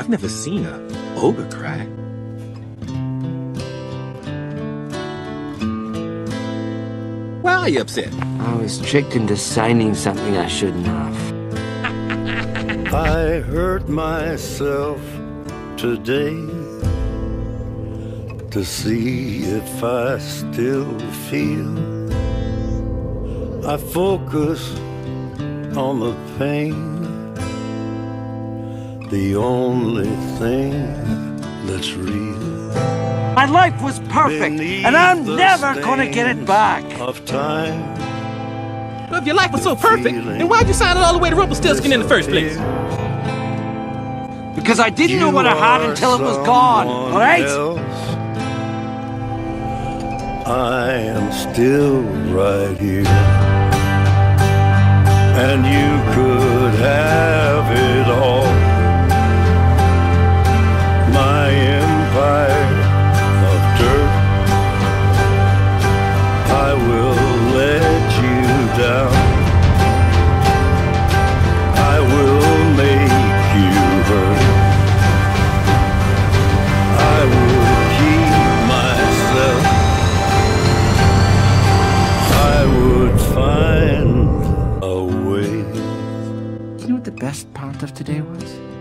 I've never seen a ogre cry. Why are you upset? I was tricked into signing something I shouldn't have. I hurt myself today to see if I still feel. I focus on the pain, the only thing that's real. My life was perfect, and I'm never gonna get it back. Of time. Well, if your life was so perfect, then why'd you sign it all the way to Rumpelstiltskin in the first place? Because I didn't know what I had until it was gone, all right? I am still right here, and you could have it all. My empire of dirt, I will let you down. I will make you hurt. I will keep myself. I would find a way. You know what the best part of today was?